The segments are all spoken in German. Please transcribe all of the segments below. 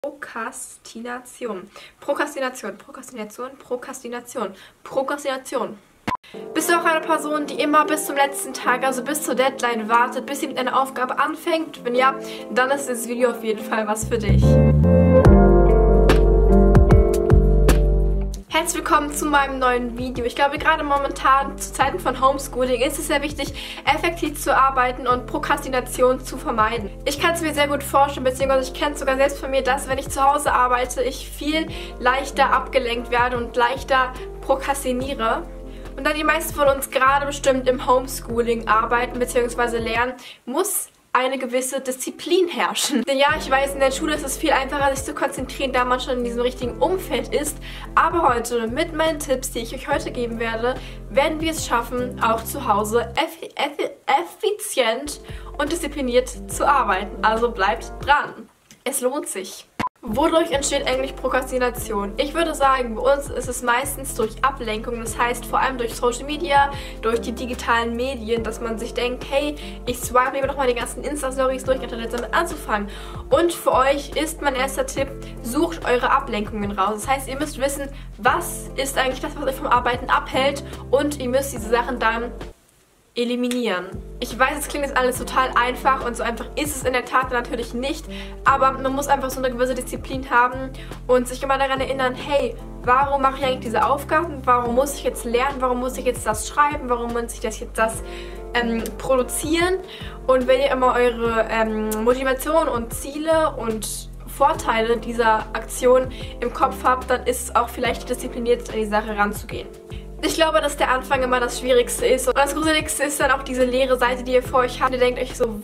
Prokrastination. Prokrastination, Prokrastination, Prokrastination, Prokrastination. Bist du auch eine Person, die immer bis zum letzten Tag, also bis zur Deadline wartet, bis sie mit einer Aufgabe anfängt? Wenn ja, dann ist das Video auf jeden Fall was für dich. Herzlich willkommen zu meinem neuen Video. Ich glaube, gerade momentan zu Zeiten von Homeschooling ist es sehr wichtig, effektiv zu arbeiten und Prokrastination zu vermeiden. Ich kann es mir sehr gut vorstellen, beziehungsweise ich kenne es sogar selbst von mir, dass, wenn ich zu Hause arbeite, ich viel leichter abgelenkt werde und leichter prokrastiniere. Und da die meisten von uns gerade bestimmt im Homeschooling arbeiten bzw. lernen, muss eine gewisse Disziplin herrschen. Denn ja, ich weiß, in der Schule ist es viel einfacher, sich zu konzentrieren, da man schon in diesem richtigen Umfeld ist. Aber heute, mit meinen Tipps, die ich euch heute geben werde, werden wir es schaffen, auch zu Hause effizient und diszipliniert zu arbeiten. Also bleibt dran. Es lohnt sich. Wodurch entsteht eigentlich Prokrastination? Ich würde sagen, bei uns ist es meistens durch Ablenkung, das heißt vor allem durch Social Media, durch die digitalen Medien, dass man sich denkt, hey, ich swipe lieber nochmal die ganzen Insta-Stories durch, anstatt jetzt damit anzufangen. Und für euch ist mein erster Tipp, sucht eure Ablenkungen raus. Das heißt, ihr müsst wissen, was ist eigentlich das, was euch vom Arbeiten abhält, und ihr müsst diese Sachen dann eliminieren. Ich weiß, es klingt jetzt alles total einfach und so einfach ist es in der Tat natürlich nicht, aber man muss einfach so eine gewisse Disziplin haben und sich immer daran erinnern, hey, warum mache ich eigentlich diese Aufgaben? Warum muss ich jetzt lernen? Warum muss ich jetzt das schreiben? Warum muss ich das produzieren? Und wenn ihr immer eure Motivation und Ziele und Vorteile dieser Aktion im Kopf habt, dann ist es auch vielleicht diszipliniert, an die Sache ranzugehen. Ich glaube, dass der Anfang immer das Schwierigste ist. Und das Gruseligste ist dann auch diese leere Seite, die ihr vor euch habt. Ihr denkt euch so,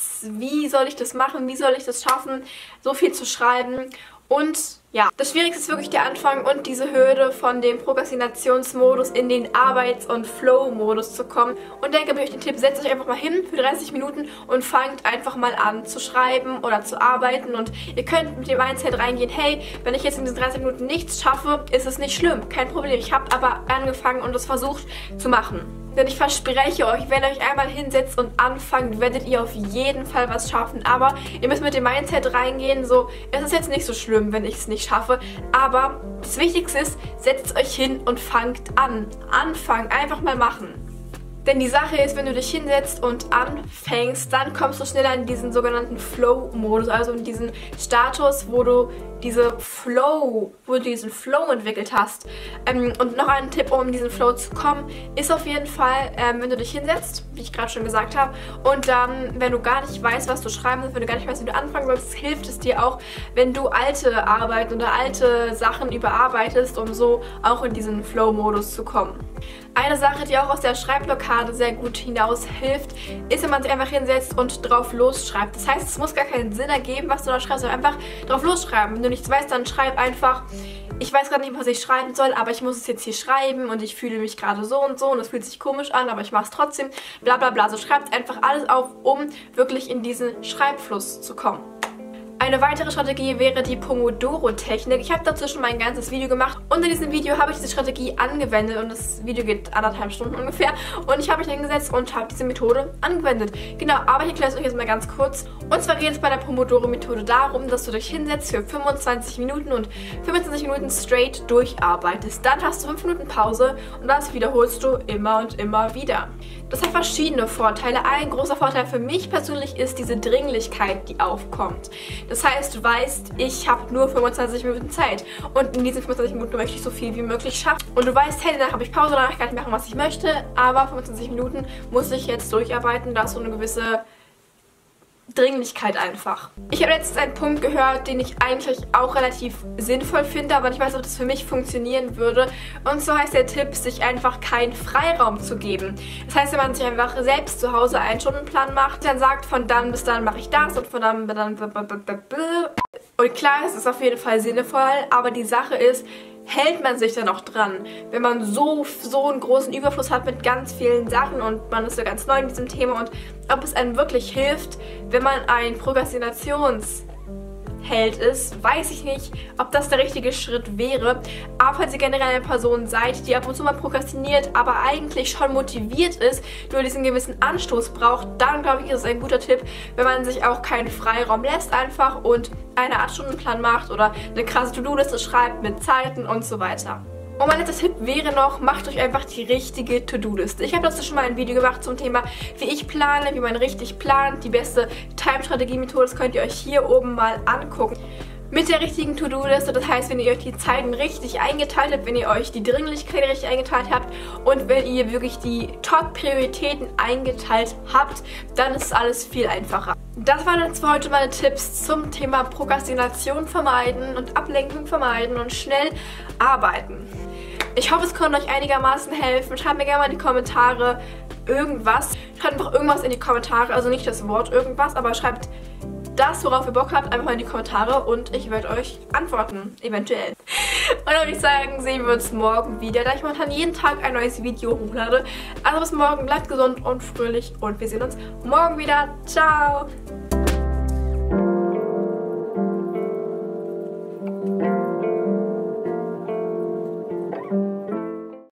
wie soll ich das machen? Wie soll ich das schaffen, so viel zu schreiben? Und ja, das Schwierigste ist wirklich der Anfang und diese Hürde, von dem Prokrastinationsmodus in den Arbeits- und Flow-Modus zu kommen. Und da gebe ich euch den Tipp, setzt euch einfach mal hin für 30 Minuten und fangt einfach mal an zu schreiben oder zu arbeiten. Und ihr könnt mit dem Mindset reingehen, hey, wenn ich jetzt in diesen 30 Minuten nichts schaffe, ist es nicht schlimm, kein Problem. Ich habe aber angefangen und es versucht zu machen. Denn ich verspreche euch, wenn ihr euch einmal hinsetzt und anfangt, werdet ihr auf jeden Fall was schaffen. Aber ihr müsst mit dem Mindset reingehen, so, es ist jetzt nicht so schlimm, wenn ich es nicht schaffe. Aber das Wichtigste ist, setzt euch hin und fangt an. Anfangen, einfach mal machen. Denn die Sache ist, wenn du dich hinsetzt und anfängst, dann kommst du schneller in diesen sogenannten Flow-Modus, also in diesen Status, wo du diesen Flow entwickelt hast. Und noch ein Tipp, um in diesen Flow zu kommen, ist auf jeden Fall, wenn du dich hinsetzt, wie ich gerade schon gesagt habe, und dann, wenn du gar nicht weißt, was du schreiben willst, wenn du gar nicht weißt, wie du anfangen sollst, hilft es dir auch, wenn du alte Arbeiten oder alte Sachen überarbeitest, um so auch in diesen Flow-Modus zu kommen. Eine Sache, die auch aus der Schreibblockade sehr gut hinaus hilft, ist, wenn man sich einfach hinsetzt und drauf losschreibt. Das heißt, es muss gar keinen Sinn ergeben, was du da schreibst, sondern einfach drauf losschreiben. Wenn du nichts weißt, dann schreib einfach, ich weiß gerade nicht, was ich schreiben soll, aber ich muss es jetzt hier schreiben und ich fühle mich gerade so und es fühlt sich komisch an, aber ich mache es trotzdem, bla bla bla. So schreibt einfach alles auf, um wirklich in diesen Schreibfluss zu kommen. Eine weitere Strategie wäre die Pomodoro-Technik. Ich habe dazu schon mal ein ganzes Video gemacht und in diesem Video habe ich diese Strategie angewendet und das Video geht 1,5 Stunden ungefähr und ich habe mich hingesetzt und habe diese Methode angewendet. Genau, aber ich erkläre es euch jetzt mal ganz kurz. Und zwar geht es bei der Pomodoro-Methode darum, dass du dich hinsetzt für 25 Minuten und 25 Minuten straight durcharbeitest. Dann hast du 5 Minuten Pause und das wiederholst du immer und immer wieder. Das hat verschiedene Vorteile. Ein großer Vorteil für mich persönlich ist diese Dringlichkeit, die aufkommt. Das heißt, du weißt, ich habe nur 25 Minuten Zeit und in diesen 25 Minuten möchte ich so viel wie möglich schaffen. Und du weißt, hey, danach habe ich Pause, danach kann ich machen, was ich möchte, aber 25 Minuten muss ich jetzt durcharbeiten, da ist so eine gewisse Dringlichkeit einfach. Ich habe letztens einen Punkt gehört, den ich eigentlich auch relativ sinnvoll finde, aber ich weiß, ob das für mich funktionieren würde. Und so heißt der Tipp, sich einfach keinen Freiraum zu geben. Das heißt, wenn man sich einfach selbst zu Hause einen Stundenplan macht, dann sagt, von dann bis dann mache ich das und von dann bis dann. Und klar, es ist auf jeden Fall sinnvoll, aber die Sache ist, hält man sich dann auch dran? Wenn man so einen großen Überfluss hat mit ganz vielen Sachen und man ist so ganz neu in diesem Thema und ob es einem wirklich hilft, wenn man ein Prokrastinationshemd hält es, weiß ich nicht, ob das der richtige Schritt wäre. Aber falls ihr generell eine Person seid, die ab und zu mal prokrastiniert, aber eigentlich schon motiviert ist, nur diesen gewissen Anstoß braucht, dann glaube ich, ist es ein guter Tipp, wenn man sich auch keinen Freiraum lässt einfach und eine Art Stundenplan macht oder eine krasse To-Do-Liste schreibt mit Zeiten und so weiter. Und mein letzter Tipp wäre noch, macht euch einfach die richtige To-Do-Liste. Ich habe dazu schon mal ein Video gemacht zum Thema, wie ich plane, wie man richtig plant. Die beste Time-Strategie-Methode, das könnt ihr euch hier oben mal angucken. Mit der richtigen To-Do-Liste, das heißt, wenn ihr euch die Zeiten richtig eingeteilt habt, wenn ihr euch die Dringlichkeit richtig eingeteilt habt und wenn ihr wirklich die Top-Prioritäten eingeteilt habt, dann ist alles viel einfacher. Das waren jetzt für heute meine Tipps zum Thema Prokrastination vermeiden und Ablenkung vermeiden und schnell arbeiten. Ich hoffe, es konnte euch einigermaßen helfen. Schreibt mir gerne mal in die Kommentare irgendwas. Schreibt einfach irgendwas in die Kommentare, also nicht das Wort irgendwas, aber schreibt das, worauf ihr Bock habt, einfach mal in die Kommentare und ich werde euch antworten, eventuell. Und dann würde ich sagen, sehen wir uns morgen wieder, da ich momentan jeden Tag ein neues Video hochlade. Also bis morgen, bleibt gesund und fröhlich und wir sehen uns morgen wieder. Ciao!